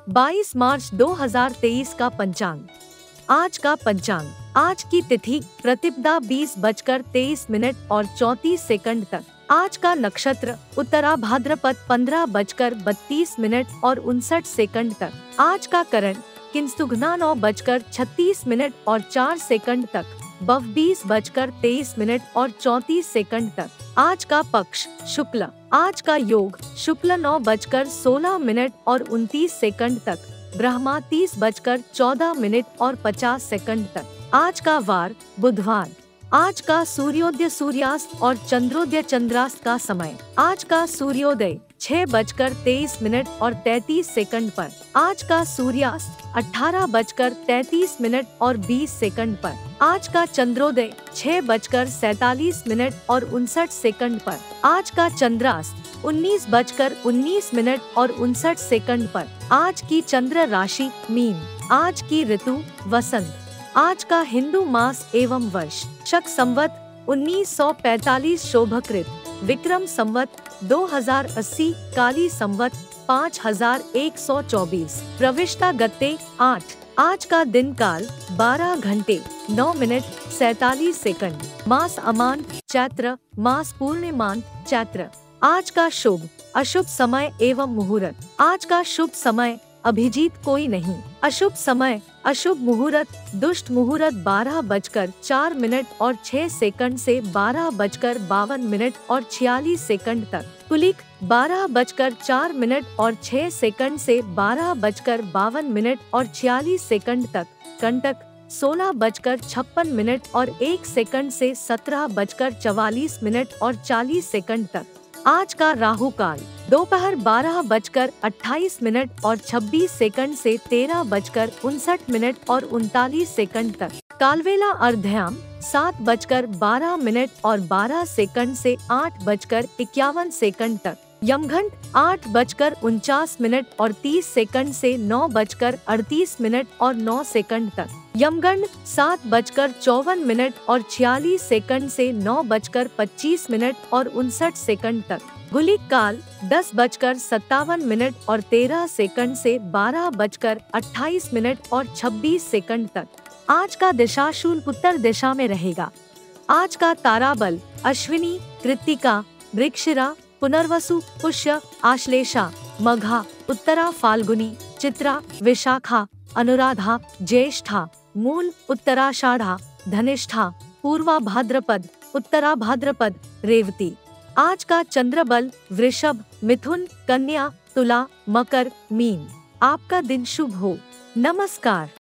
22 मार्च 2023 का पंचांग। आज का पंचांग। आज की तिथि प्रतिपदा 20:23 तक। आज का नक्षत्र उत्तरा भाद्रपद 15:32 तक। आज का करण किंसुघ्ना 9:36 तक। बव 20:23 तक। आज का पक्ष शुक्ल। आज का योग शुक्ल 9:16 तक। ब्रह्मा 30:14 तक। आज का वार बुधवार। आज का सूर्योदय सूर्यास्त और चंद्रोदय चंद्रास्त का समय। आज का सूर्योदय 6:23 पर। आज का सूर्यास्त 18:33 पर। आज का चंद्रोदय 6:47 पर। आज का चंद्रास्त 19:19 पर। आज की चंद्र राशि मीन। आज की ऋतु वसंत। आज का हिंदू मास एवं वर्ष शक संवत 1945 शोभकृत विक्रम संवत 2080 काली संवत 5124 प्रविष्टा गत्ते 8। आज का दिन काल 12 घंटे 9 मिनट 47 सेकंड। मास अमांत चैत्र मास पूर्णिमांत चैत्र। आज का शुभ अशुभ समय एवं मुहूर्त। आज का शुभ समय अभिजीत कोई नहीं। अशुभ समय अशुभ मुहूर्त दुष्ट मुहूर्त 12:04 से 12:52 तक। कुलिक 12:04 से 12:52 तक। कंटक 16:56 से 17:44 तक। आज का राहु काल दोपहर 12:28 से 13:59 तक। कालवेला अर्धयाम 7:12 से 8:51 तक। यमघंट 8:49 से 9:38 तक। यमगंड 7:54 से 9:25 तक। गुलिक काल 10:57 से 12:28 तक। आज का दिशाशूल उत्तर दिशा में रहेगा। आज का ताराबल अश्विनी कृत्तिका मृगशिरा पुनर्वसु पुष्य आश्लेषा मघा उत्तरा फाल्गुनी चित्रा विशाखा अनुराधा ज्येष्ठा मूल उत्तराषाढ़ा धनिष्ठा पूर्वा भाद्रपद उत्तरा भाद्रपद रेवती। आज का चंद्रबल वृषभ मिथुन कन्या तुला मकर मीन। आपका दिन शुभ हो। नमस्कार।